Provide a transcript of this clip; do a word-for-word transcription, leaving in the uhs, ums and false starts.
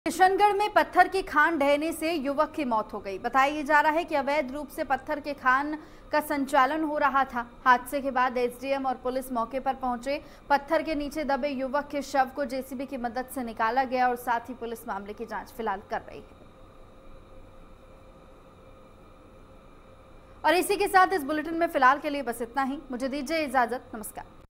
किशनगढ़ में पत्थर की खान ढहने से युवक की मौत हो गई। बताया जा रहा है कि अवैध रूप से पत्थर के खान का संचालन हो रहा था। हादसे के बाद एसडीएम और पुलिस मौके पर पहुंचे। पत्थर के नीचे दबे युवक के शव को जेसीबी की मदद से निकाला गया और साथ ही पुलिस मामले की जांच फिलहाल कर रही है। और इसी के साथ इस बुलेटिन में फिलहाल के लिए बस इतना ही। मुझे दीजिए इजाजत। नमस्कार।